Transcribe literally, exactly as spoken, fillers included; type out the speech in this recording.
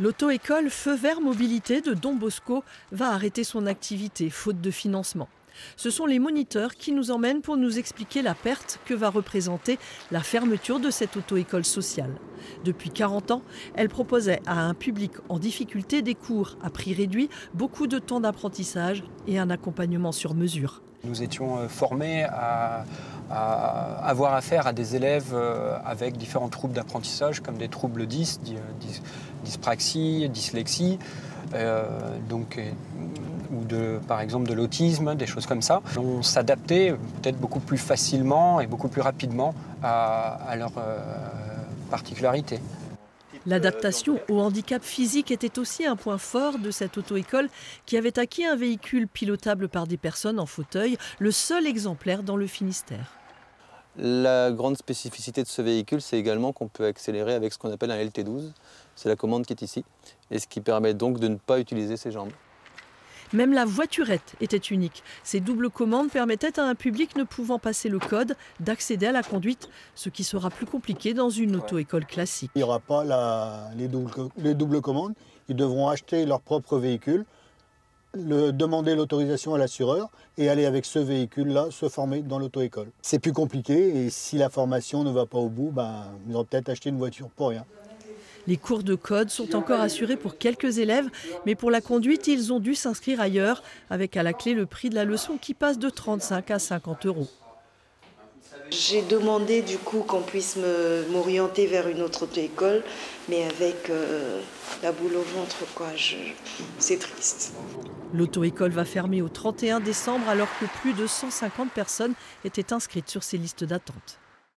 L'auto-école Feu Vert Mobilité de Don Bosco va arrêter son activité, faute de financement. Ce sont les moniteurs qui nous emmènent pour nous expliquer la perte que va représenter la fermeture de cette auto-école sociale. Depuis quarante ans, elle proposait à un public en difficulté des cours à prix réduit, beaucoup de temps d'apprentissage et un accompagnement sur mesure. Nous étions formés à, à avoir affaire à des élèves avec différents troubles d'apprentissage comme des troubles dys, dys, dyspraxie, dyslexie, euh, donc, ou de, par exemple de l'autisme, des choses comme ça. On s'adaptait peut-être beaucoup plus facilement et beaucoup plus rapidement à, à leurs euh, particularités. L'adaptation au handicap physique était aussi un point fort de cette auto-école qui avait acquis un véhicule pilotable par des personnes en fauteuil, le seul exemplaire dans le Finistère. La grande spécificité de ce véhicule, c'est également qu'on peut accélérer avec ce qu'on appelle un L T douze. C'est la commande qui est ici, et ce qui permet donc de ne pas utiliser ses jambes. Même la voiturette était unique. Ces doubles commandes permettaient à un public ne pouvant passer le code d'accéder à la conduite, ce qui sera plus compliqué dans une auto-école classique. Il n'y aura pas la, les, doubles, les doubles commandes. Ils devront acheter leur propre véhicule, le, demander l'autorisation à l'assureur et aller avec ce véhicule-là se former dans l'auto-école. C'est plus compliqué et si la formation ne va pas au bout, ben, ils auront peut-être acheté une voiture pour rien. Les cours de code sont encore assurés pour quelques élèves, mais pour la conduite, ils ont dû s'inscrire ailleurs, avec à la clé le prix de la leçon qui passe de trente-cinq à cinquante euros. J'ai demandé du coup qu'on puisse m'orienter vers une autre auto-école, mais avec euh, la boule au ventre, quoi. C'est triste. L'auto-école va fermer au trente et un décembre alors que plus de cent cinquante personnes étaient inscrites sur ces listes d'attente.